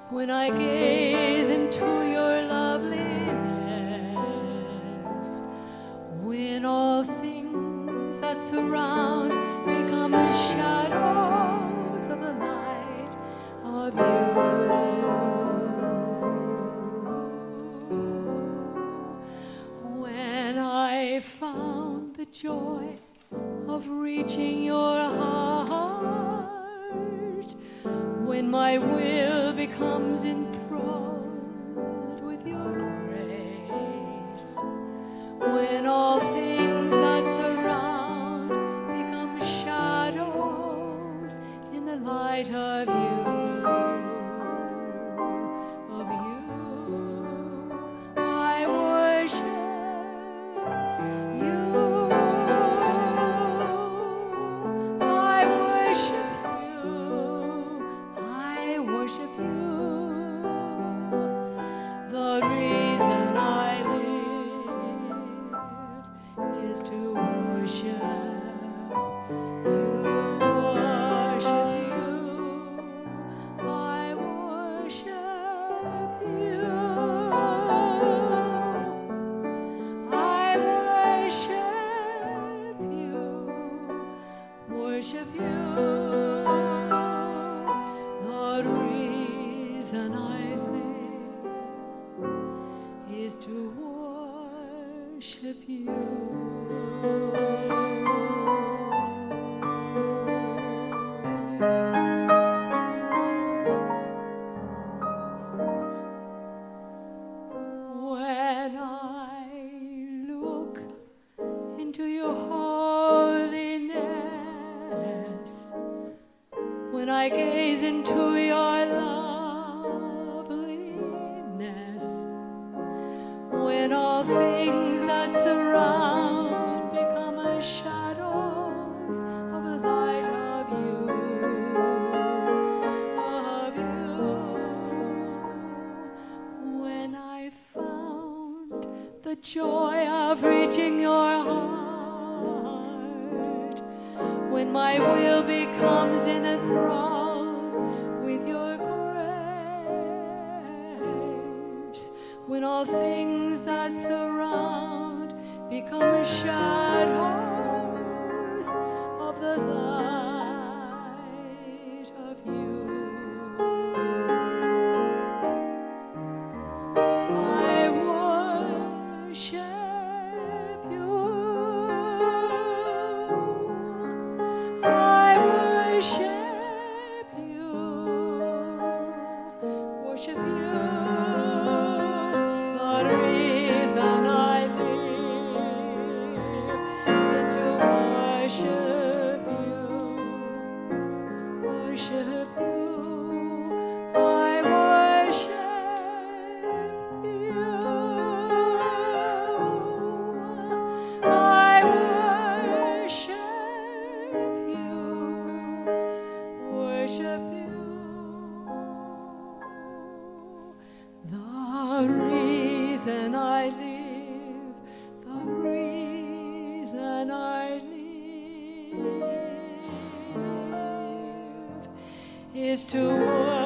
when I gaze into your loveliness, when all things that surround become shadows of the light of you. When I found the joy of reaching your heart, when my will becomes enthralled with your grace, when all things that surround become shadows in the light of you, I worship you. I worship you. I worship you. The reason I live is to worship you. Worship you. I worship you. I worship you. Worship you. The reason I live is to worship you. When I look into your holiness, when I gaze into your loveliness, when all things that surround become as shadows of the light of you, when I found the joy of reaching your heart, when my will becomes enthralled with your grace, when all things that surround become shadows of the light of you, I worship you. I worship you. Worship you. The reason I live is to worship you. Worship you. I worship you. I worship you. Worship you. The reason I live, the reason I live is to worship